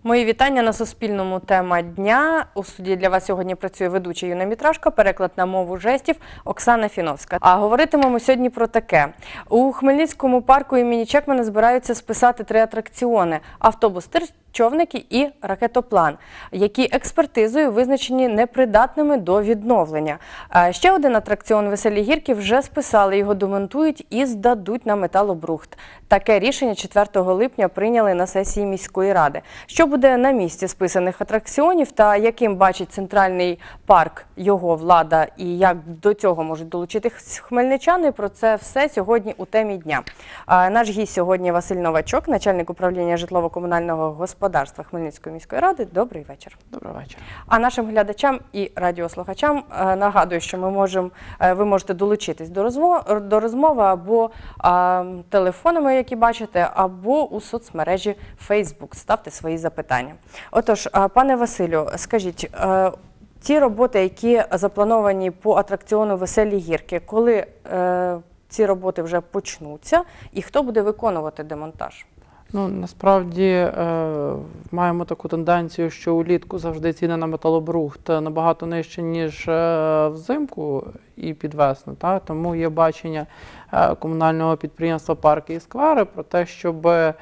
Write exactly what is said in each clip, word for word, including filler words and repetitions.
Мої вітання на Суспільному. Тема дня. У студії для вас сьогодні працює ведуча Юна Мітрашко, переклад на мову жестів Оксана Фіновська. А говоритимемо сьогодні про таке. У Хмельницькому парку імені Чекмана збираються списати три атракціони – автобус-тир, човники і ракетоплан, які експертизою визначені непридатними до відновлення. Ще один атракціон «Веселі гірки» вже списали, його демонтують і здадуть на металобрухт. Таке рішення четвертого липня прийняли на сесії міської ради. Що буде на місці списаних атракціонів та яким бачить центральний парк його влада і як до цього можуть долучитись хмельничани, про це все сьогодні у темі дня. Наш гість сьогодні Василь Новачок, начальник управління житлово-комунального господарства Хмельницької міської ради. Добрий вечір. Добрий вечір. А нашим глядачам і радіослухачам нагадую, що ми можемо, ви можете долучитись до розмови, до розмови або а, телефонами, які бачите, або у соцмережі Facebook. Ставте свої запитання. Отож, пане Василю, скажіть, ті роботи, які заплановані по атракціону «Веселі гірки», коли е, ці роботи вже почнуться і хто буде виконувати демонтаж? Ну, насправді е, маємо таку тенденцію, що улітку завжди ціни на металобрухт набагато нижчі, ніж е, взимку і під весну. Та? Тому є бачення е, комунального підприємства «Парки і сквери» про те, щоб е,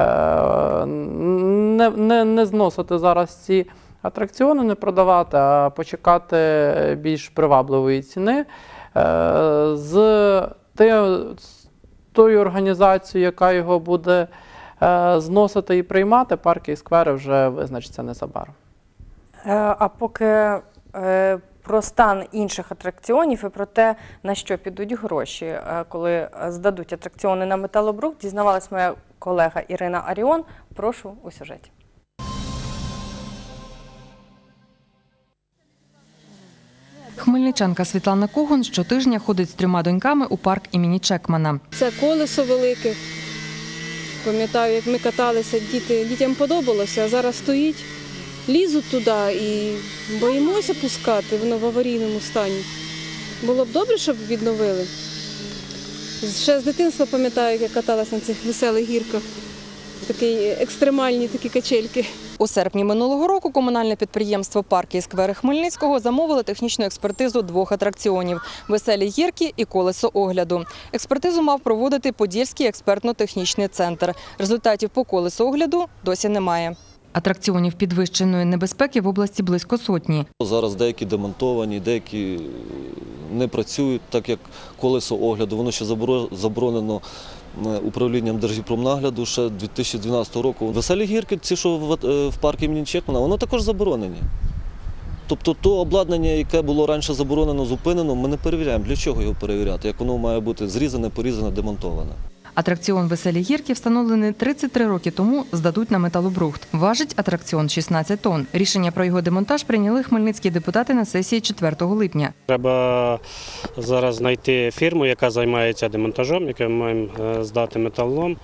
не, не, не зносити зараз ці атракціони, не продавати, а почекати більш привабливої ціни е, з, те, з тою організацією, яка його буде зносити і приймати, парки і сквери вже визначаться незабаром. А поки про стан інших атракціонів і про те, на що підуть гроші, коли здадуть атракціони на металобрухт, дізнавалась моя колега Ірина Аріон. Прошу у сюжеті. Хмельничанка Світлана Когун щотижня ходить з трьома доньками у парк імені Чекмана. Це колесо велике. Пам'ятаю, як ми каталися, діти, дітям подобалося, а зараз стоїть, лізуть туди і боїмося пускати, воно в аварійному стані. Було б добре, щоб відновили. Ще з дитинства пам'ятаю, як я каталася на цих веселих гірках, такі екстремальні такі качельки. У серпні минулого року комунальне підприємство «Парки і сквери» Хмельницького замовило технічну експертизу двох атракціонів – «Веселі гірки» і «Колесо огляду». Експертизу мав проводити Подільський експертно-технічний центр. Результатів по «Колесу огляду» досі немає. Атракціонів підвищеної небезпеки в області близько сотні. Зараз деякі демонтовані, деякі не працюють, так як «Колесо огляду». Воно ще заборонено управлінням Держгірпромнагляду ще дві тисячі дванадцятого року. «Веселі гірки», ці, що в парку імені Чекмана, воно також заборонені. Тобто то обладнання, яке було раніше заборонено, зупинено, ми не перевіряємо. Для чого його перевіряти? Як воно має бути зрізане, порізане, демонтоване. Атракціон «Веселі гірки», встановлений тридцять три роки тому, здадуть на металобрухт. Важить атракціон шістнадцять тонн. Рішення про його демонтаж прийняли хмельницькі депутати на сесії четвертого липня. Треба зараз знайти фірму, яка займається демонтажом, яку ми маємо здати металолом.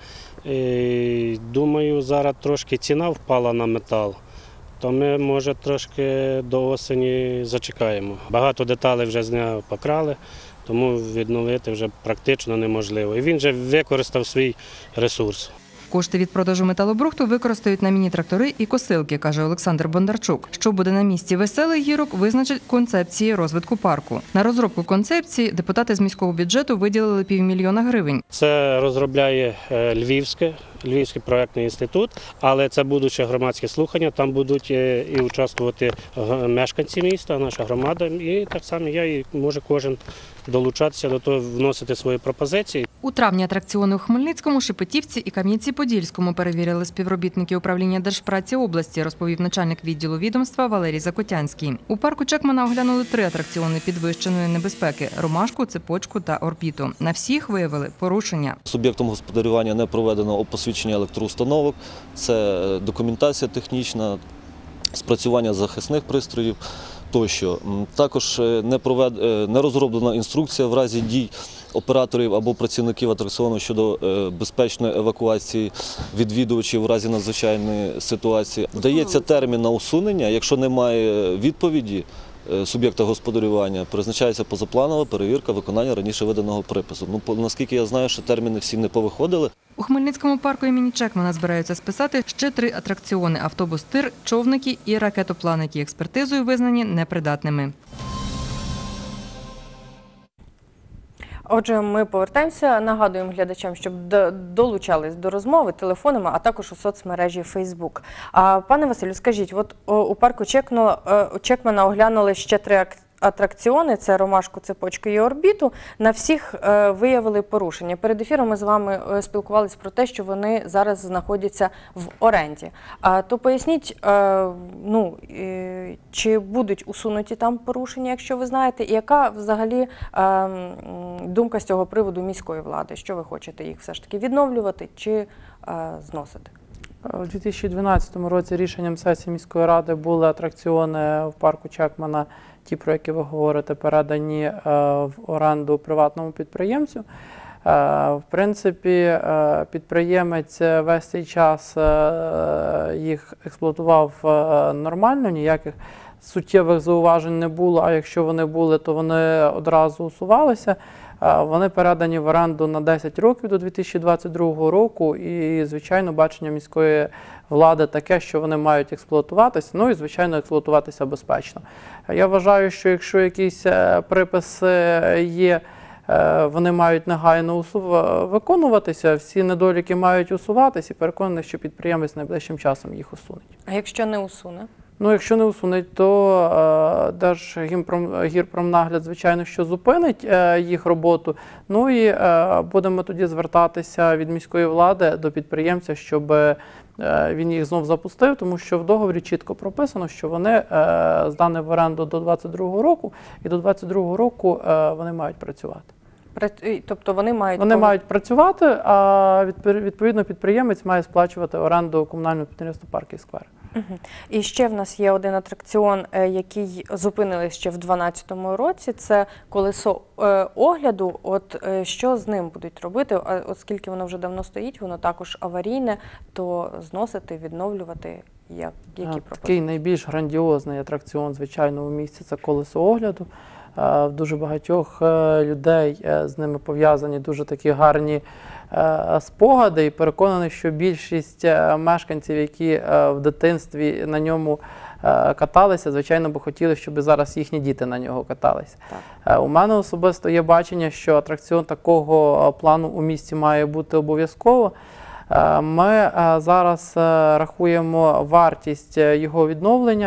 І, думаю, зараз трошки ціна впала на метал, то ми, може, трошки до осені зачекаємо. Багато деталей вже з нього покрали. Тому відновити вже практично неможливо. І він вже використав свій ресурс. Кошти від продажу металобрухту використають на міні-трактори і косилки, каже Олександр Бондарчук. Що буде на місці «Веселих гірок» визначать концепції розвитку парку. На розробку концепції депутати з міського бюджету виділили півмільйона гривень. Це розробляє Львівське, Львівський проєктний інститут, але це будуть громадські слухання, там будуть і участвувати мешканці міста, наша громада, і так само я, і може кожен долучатися до того, вносити свої пропозиції. У травні атракціони у Хмельницькому, Шепетівці і Кам'янці-Подільському перевірили співробітники управління Держпраці області, розповів начальник відділу відомства Валерій Закотянський. У парку Чекмана оглянули три атракціони підвищеної небезпеки – «Ромашку», «Цепочку» та «Орбіту». На всіх виявили порушення. Суб'єктом господарювання не проведено посвідчення електроустановок, це документація технічна, спрацювання захисних пристроїв тощо. Також не, провед... не розроблена інструкція в разі дій операторів або працівників атракціону щодо безпечної евакуації відвідувачів в разі надзвичайної ситуації. Дається термін на усунення, якщо немає відповіді, е, суб'єкта господарювання призначається позапланова перевірка виконання раніше виданого припису. Ну, по- наскільки я знаю, що терміни всі не повиходили. У Хмельницькому парку імені Чекмана збираються списати ще три атракціони – автобус-тир, човники і ракетоплан, які експертизою визнані непридатними. Отже, ми повертаємося. Нагадуємо глядачам, щоб д- долучались до розмови телефонами, а також у соцмережі Фейсбук. А пане Василю, скажіть, от о, у парку Чекно, е, Чекмана оглянули ще три ак- атракціони: це ромашку, цепочку і орбіту. На всіх е, виявили порушення. Перед ефіром ми з вами е, спілкувалися про те, що вони зараз знаходяться в оренді. А то поясніть, е, ну е, чи будуть усунуті там порушення, якщо ви знаєте, і яка взагалі е, м, думка з цього приводу міської влади? Що ви хочете їх все ж таки відновлювати чи е, зносити? У дві тисячі дванадцятому році рішенням сесії міської ради були атракціони в парку Чекмана, ті, про які ви говорите, передані е, в оренду приватному підприємцю. Е, В принципі, е, підприємець весь цей час е, їх експлуатував е, нормально, ніяких суттєвих зауважень не було, а якщо вони були, то вони одразу усувалися. Е, Вони передані в оренду на десять років до дві тисячі двадцять другого року, і, звичайно, бачення міської влади таке, що вони мають експлуатуватися, ну і, звичайно, експлуатуватися безпечно. Я вважаю, що якщо якісь е, приписи є, е, вони мають негайно усув- виконуватися, всі недоліки мають усуватися, і переконаний, що підприємець найближчим часом їх усуне. А якщо не усуне? Ну, якщо не усунуть, то е, Держгірпромнагляд, звичайно, що зупинить е, їх роботу. Ну і е, будемо тоді звертатися від міської влади до підприємця, щоб е, він їх знов запустив, тому що в договорі чітко прописано, що вони е, здані в оренду до двадцять другого року, і до двадцять другого року е, вони мають працювати. Пра- Тобто вони мають Вони пов- мають працювати, а відпер- відповідно підприємець має сплачувати оренду комунального підприємства «Парки і сквери». Мгм. І ще в нас є один атракціон, е, який зупинили ще в дві тисячі дванадцятому році. Це колесо е, огляду. От е, що з ним будуть робити? А оскільки воно вже давно стоїть, воно також аварійне, то зносити, відновлювати, як, які Е, пропозиції? Такий найбільш грандіозний атракціон, звичайно, у місті – це колесо огляду. Е, В дуже багатьох е, людей е, з ними пов'язані дуже такі гарні е, спогади, і переконаний, що більшість е, мешканців, які е, в дитинстві на ньому е, каталися, звичайно, би хотіли, щоб зараз їхні діти на нього каталися. Так. Е, У мене особисто є бачення, що атракціон такого е, плану у місті має бути обов'язково. Е, Ми е, зараз е, рахуємо вартість е, його відновлення.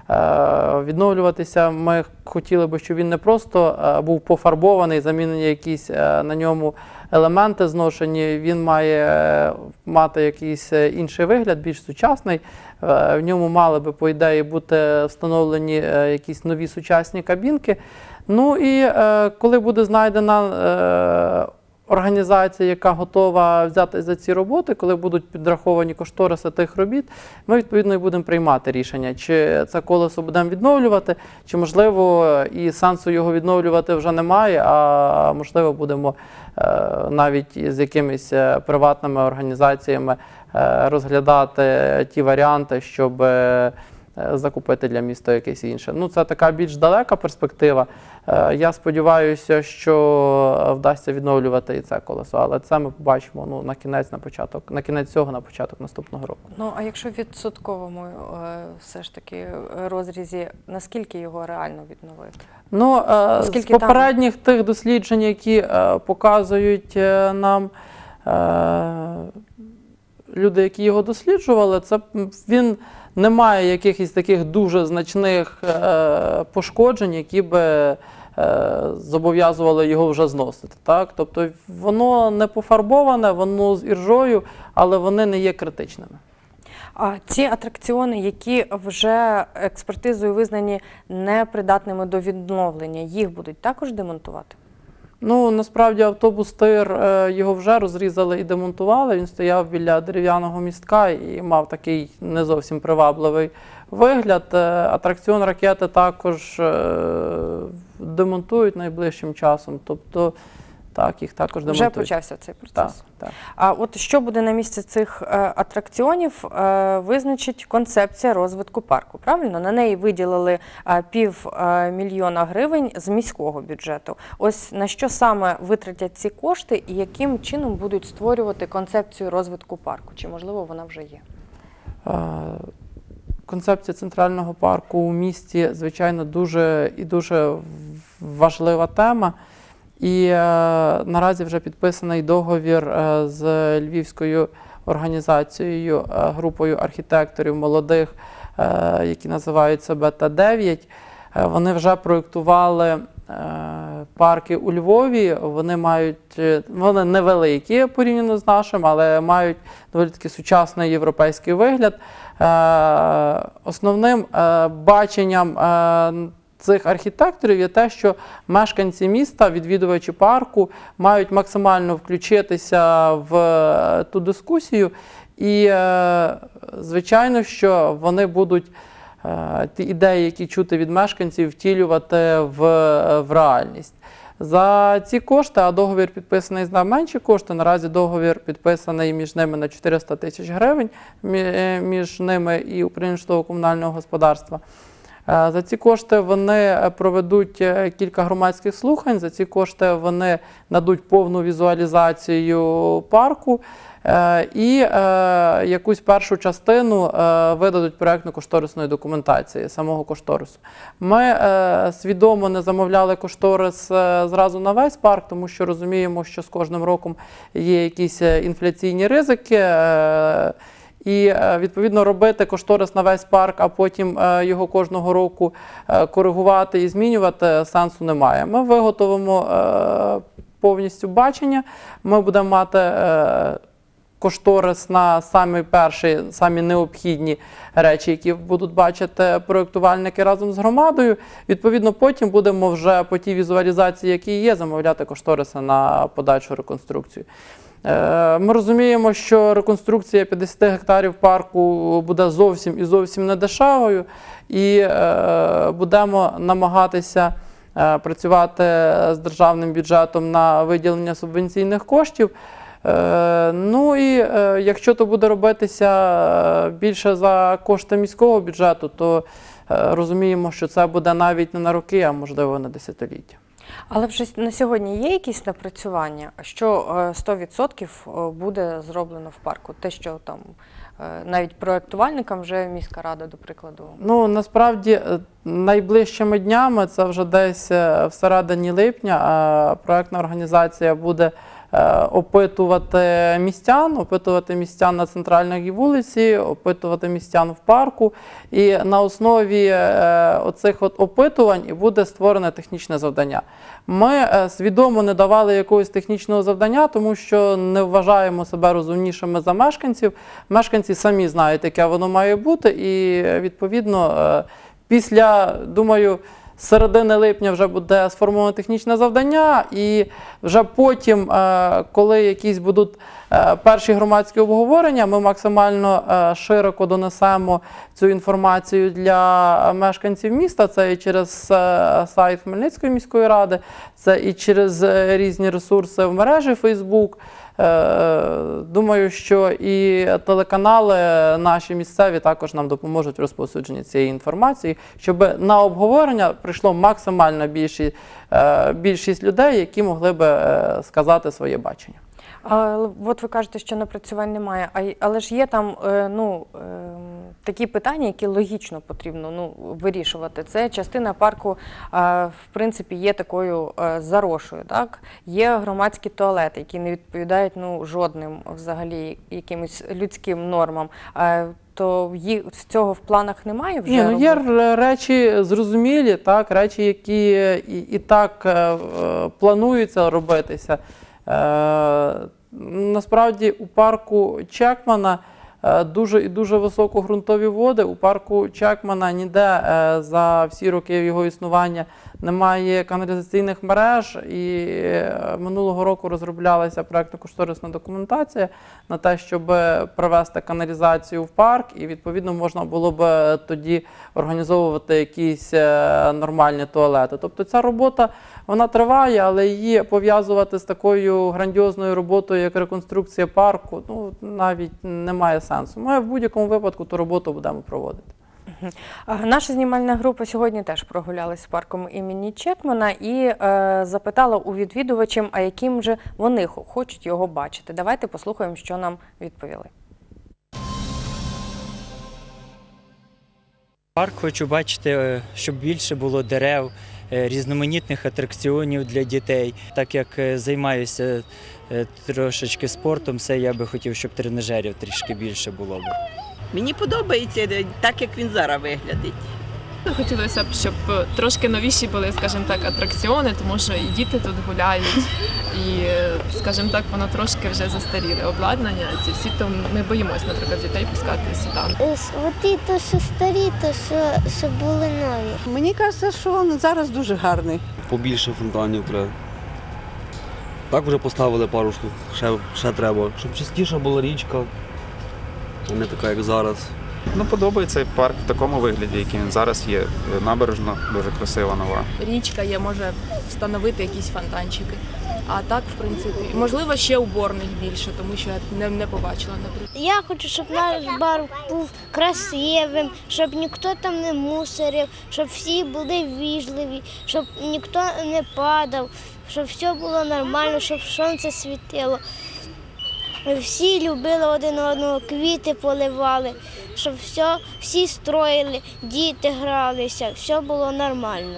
Е, Відновлюватися ми хотіли би, щоб він не просто е, був пофарбований, замінені якісь е, на ньому елементи зношені, він має е, мати якийсь е, інший вигляд, більш сучасний. Е, В ньому мали би, по ідеї, бути встановлені е, якісь нові сучасні кабінки. Ну і е, коли буде знайдена е, організація, яка готова взяти за ці роботи, коли будуть підраховані кошториси тих робіт, ми, відповідно, і будемо приймати рішення, чи це колесо будемо відновлювати, чи, можливо, і сенсу його відновлювати вже немає, а, можливо, будемо е, навіть з якимись е, приватними організаціями е, розглядати ті варіанти, щоб е, закупити для міста якесь інше. Ну, це така більш далека перспектива. Е, Я сподіваюся, що вдасться відновлювати і це колесо, але це ми побачимо ну, на кінець, на початок, на кінець цього, на початок наступного року. Ну, а якщо в відсотковому е, все ж таки е, розрізі, наскільки його реально відновити? Ну, е, з Скільки там? попередніх тих досліджень, які е, показують е, нам е, люди, які його досліджували, це м, він не має якихось таких дуже значних е, пошкоджень, які би е, зобов'язували його вже зносити. Так? Тобто воно не пофарбоване, воно з іржою, але вони не є критичними. А ці атракціони, які вже експертизою визнані непридатними до відновлення, їх будуть також демонтувати? Ну, насправді автобус-тир, е, його вже розрізали і демонтували. Він стояв біля дерев'яного містка і мав такий не зовсім привабливий вигляд. Е, Атракціон ракети також е, демонтують найближчим часом. Тобто Так, їх також Вже демонтують. почався цей процес. Так, так. А от що буде на місці цих е, атракціонів, е, визначить концепція розвитку парку, правильно? На неї виділили е, пів е, мільйона гривень з міського бюджету. Ось на що саме витратять ці кошти і яким чином будуть створювати концепцію розвитку парку? Чи, можливо, вона вже є? Е, Концепція центрального парку у місті, звичайно, дуже і дуже важлива тема. І е, наразі вже підписаний договір е, з львівською організацією, е, групою архітекторів молодих, е, які називаються Б Т дев'ять. Е, вони вже проєктували е, парки у Львові. Вони мають, е, вони невеликі порівняно з нашим, але мають доволі таки сучасний європейський вигляд. Е, основним е, баченням е, цих архітекторів є те, що мешканці міста, відвідувачі парку, мають максимально включитися в ту дискусію і, е, звичайно, що вони будуть е, ті ідеї, які чути від мешканців, втілювати в, в реальність. За ці кошти, а договір підписаний на менші кошти, наразі договір підписаний між ними на чотириста тисяч гривень, між ними і управлінням житлово-комунального господарства. За ці кошти вони проведуть кілька громадських слухань, за ці кошти вони надуть повну візуалізацію парку і якусь першу частину видадуть проєктно-кошторисної документації, самого кошторису. Ми свідомо не замовляли кошторис зразу на весь парк, тому що розуміємо, що з кожним роком є якісь інфляційні ризики. І, відповідно, робити кошторис на весь парк, а потім його кожного року коригувати і змінювати сенсу немає. Ми виготовимо повністю бачення, ми будемо мати кошторис на самі перші, самі необхідні речі, які будуть бачити проєктувальники разом з громадою. Відповідно, потім будемо вже по тій візуалізації, які є, замовляти кошториси на подальшу реконструкцію. Ми розуміємо, що реконструкція п'ятдесят гектарів парку буде зовсім і зовсім не дешевою, і будемо намагатися працювати з державним бюджетом на виділення субвенційних коштів. Ну і якщо то буде робитися більше за кошти міського бюджету, то розуміємо, що це буде навіть не на роки, а можливо на десятиліття. Але вже на сьогодні є якісь напрацювання, що сто відсотків буде зроблено в парку? Те, що там навіть проєктувальникам вже міська рада, до прикладу? Ну, насправді, найближчими днями, це вже десь всередині липня, проєктна організація буде опитувати містян, опитувати містян на центральній вулиці, опитувати містян в парку. І на основі оцих от опитувань і буде створене технічне завдання. Ми свідомо не давали якогось технічного завдання, тому що не вважаємо себе розумнішими за мешканців. Мешканці самі знають, яке воно має бути, і, відповідно, після, думаю, з середини липня вже буде сформоване технічне завдання, і вже потім, коли якісь будуть перші громадські обговорення, ми максимально широко донесемо цю інформацію для мешканців міста. Це і через сайт Хмельницької міської ради, це і через різні ресурси в мережі Facebook. Думаю, що і телеканали наші місцеві також нам допоможуть в розповсюдженні цієї інформації, щоб на обговорення прийшло максимально більшість, більшість людей, які могли би сказати своє бачення. А, от ви кажете, що напрацювань немає, а, але ж є там е, ну, е, такі питання, які логічно потрібно ну, вирішувати. Це частина парку, е, в принципі, є такою е, заросшою. Так? Є громадські туалети, які не відповідають ну, жодним взагалі якимось людським нормам. Е, то з цього в планах немає вже? Ні, ну, є робити? речі зрозумілі, так, речі, які і, і так е, плануються робитися. Е, насправді у парку Чекмана е, дуже і дуже високогрунтові води. У парку Чекмана ніде е, за всі роки його існування немає каналізаційних мереж, і е, минулого року розроблялася проєктно-кошторисна документація на те, щоб провести каналізацію в парк, і відповідно можна було б тоді організовувати якісь е, нормальні туалети. Тобто ця робота, вона триває, але її пов'язувати з такою грандіозною роботою, як реконструкція парку, ну, навіть немає сенсу. Ми в будь-якому випадку ту роботу будемо проводити. Наша знімальна група сьогодні теж прогулялась парком імені Чекмана і е, запитала у відвідувачів, а яким же вони хочуть його бачити. Давайте послухаємо, що нам відповіли. Парк хочу бачити, щоб більше було дерев, різноманітних атракціонів для дітей. Так як займаюся трошечки спортом, все я би хотів, щоб тренажерів трішки більше було б. Мені подобається так, як він зараз виглядить. Хотілося б, щоб трошки новіші були, скажімо так, атракціони, тому що і діти тут гуляють, і, скажімо так, воно трошки вже застаріле обладнання. Ці всі, то ми боїмося, наприклад, дітей пускати сюди. Оті, то, що старі, то що, що були нові. Мені кажеться, що він зараз дуже гарний. Побільше фонтанів треба. Так вже поставили пару штук, ще, ще треба. Щоб чистіша була річка, а не така, як зараз. Ну, подобається парк в такому вигляді, який він зараз є. Набережна, дуже красива, нова. Річка є, може встановити якісь фонтанчики. А так, в принципі, можливо, ще уборних більше, тому що я не, не побачила, наприклад. Я хочу, щоб наш бар був красивим, щоб ніхто там не мусорив, щоб всі були ввічливі, щоб ніхто не падав, щоб все було нормально, щоб сонце світило. Всі любили один одного, квіти поливали, щоб все, всі строїли, діти гралися, все було нормально.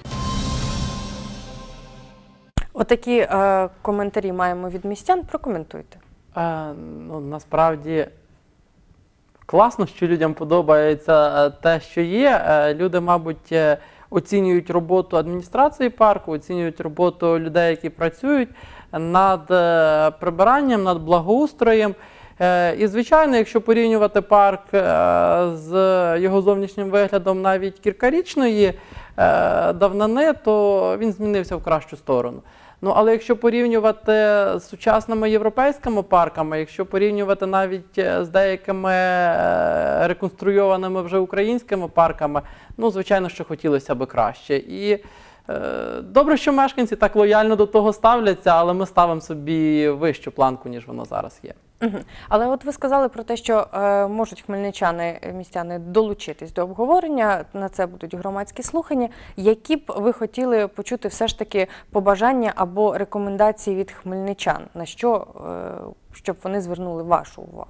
Отакі е, коментарі маємо від містян. Прокоментуйте. Е, ну, насправді класно, що людям подобається те, що є. Е, люди, мабуть, оцінюють роботу адміністрації парку, оцінюють роботу людей, які працюють над е, прибиранням, над благоустроєм. Е, і, звичайно, якщо порівнювати парк е, з його зовнішнім виглядом навіть кількарічної е, давнини, то він змінився в кращу сторону. Ну, але якщо порівнювати з сучасними європейськими парками, якщо порівнювати навіть з деякими е, реконструйованими вже українськими парками, ну, звичайно, що хотілося б краще. І добре, що мешканці так лояльно до того ставляться, але ми ставимо собі вищу планку, ніж воно зараз є. Угу. Але от ви сказали про те, що е, можуть хмельничани, містяни долучитись до обговорення, на це будуть громадські слухання. Які б ви хотіли почути все ж таки побажання або рекомендації від хмельничан, на що, е, щоб вони звернули вашу увагу?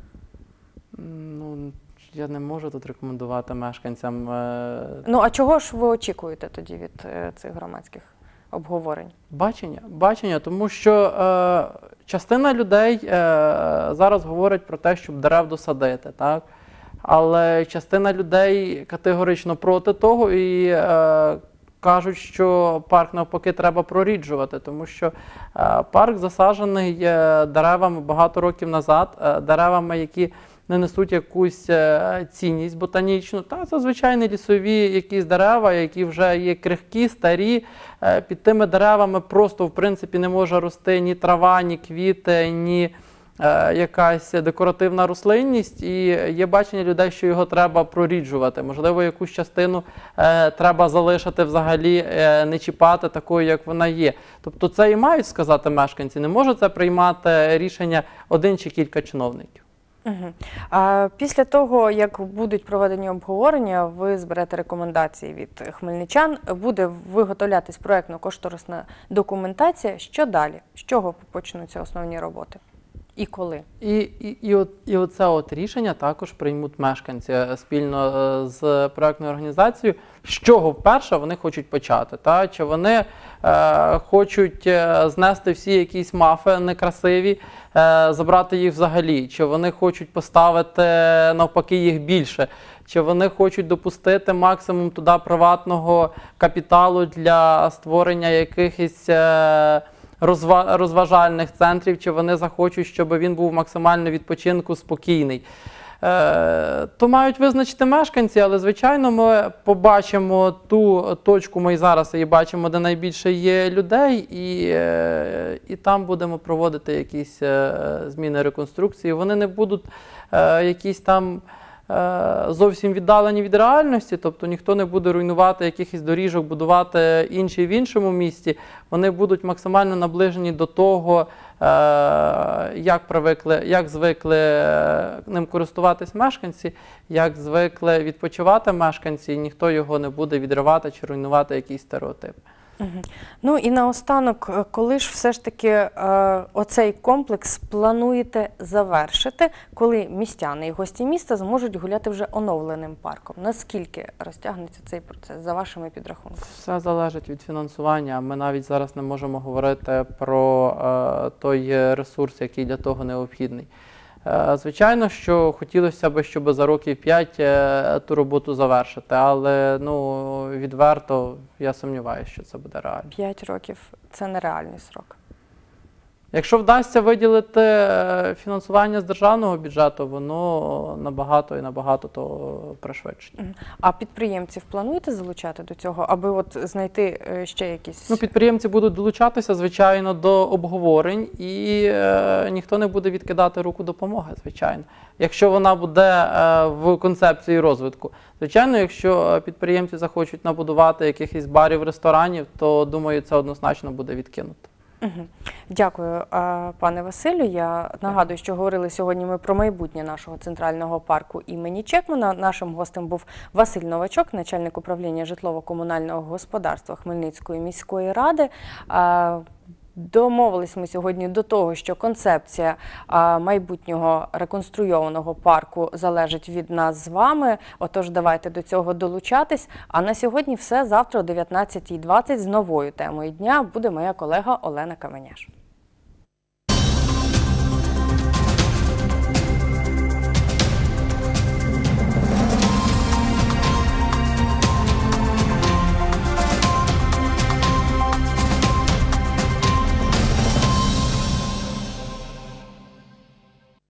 Ну, я не можу тут рекомендувати мешканцям. Ну, а чого ж ви очікуєте тоді від е, цих громадських обговорень? Бачення. Бачення, тому що е, частина людей е, зараз говорить про те, щоб дерев досадити, так? Але частина людей категорично проти того і е, кажуть, що парк навпаки треба проріджувати, тому що е, парк засаджений е, деревами багато років назад, е, деревами, які не несуть якусь цінність ботанічну. Та це звичайні лісові якісь дерева, які вже є крихкі, старі. Під тими деревами просто, в принципі, не може рости ні трава, ні квіти, ні якась декоративна рослинність. І є бачення людей, що його треба проріджувати. Можливо, якусь частину треба залишити взагалі, не чіпати такою, як вона є. Тобто це і мають сказати мешканці. Не може це приймати рішення один чи кілька чиновників. Угу. А після того, як будуть проведені обговорення, ви зберете рекомендації від хмельничан, буде виготовлятись проєктно-кошторисна документація. Що далі? З чого почнуться основні роботи? І коли? І, і, і, от, і оце от рішення також приймуть мешканці спільно з проєктною організацією, з чого вперше вони хочуть почати. Та? Чи вони е, хочуть знести всі якісь мафи некрасиві, е, забрати їх взагалі, чи вони хочуть поставити навпаки їх більше, чи вони хочуть допустити максимум туди приватного капіталу для створення якихось е, розважальних центрів, чи вони захочуть, щоб він був максимально відпочинку спокійний. Е, то мають визначити мешканці, але, звичайно, ми побачимо ту точку, ми і зараз її бачимо, де найбільше є людей, і, е, і там будемо проводити якісь е, зміни, реконструкції. Вони не будуть е, якісь там е, зовсім віддалені від реальності, тобто ніхто не буде руйнувати якихось доріжок, будувати інші в іншому місті. Вони будуть максимально наближені до того, як привикли, як звикли ним користуватись мешканці, як звикли відпочивати мешканці, і ніхто його не буде відривати чи руйнувати якісь стереотипи. Угу. Ну і наостанок, коли ж все ж таки е, оцей комплекс плануєте завершити, коли містяни і гості міста зможуть гуляти вже оновленим парком? Наскільки розтягнеться цей процес за вашими підрахунками? Все залежить від фінансування. Ми навіть зараз не можемо говорити про е, той ресурс, який для того необхідний. Звичайно, що хотілося б, щоб за років п'ять ту роботу завершити, але ну, відверто я сумніваюся, що це буде реально. П'ять років – це нереальний срок. Якщо вдасться виділити фінансування з державного бюджету, воно набагато і набагато то пришвидшить. А підприємців плануєте залучати до цього, аби от знайти ще якісь… Ну, підприємці будуть долучатися, звичайно, до обговорень, і е, ніхто не буде відкидати руку допомоги, звичайно. Якщо вона буде е, в концепції розвитку. Звичайно, якщо підприємці захочуть набудувати якихось барів, ресторанів, то, думаю, це однозначно буде відкинуто. Угу. Дякую, пане Василю. Я нагадую, що говорили сьогодні ми про майбутнє нашого центрального парку імені Чекмана. Нашим гостем був Василь Новачок, начальник управління житлово-комунального господарства Хмельницької міської ради. Домовились ми сьогодні до того, що концепція майбутнього реконструйованого парку залежить від нас з вами, отож давайте до цього долучатись. А на сьогодні все. Завтра о дев'ятнадцятій двадцять з новою темою дня буде моя колега Олена Каменяш.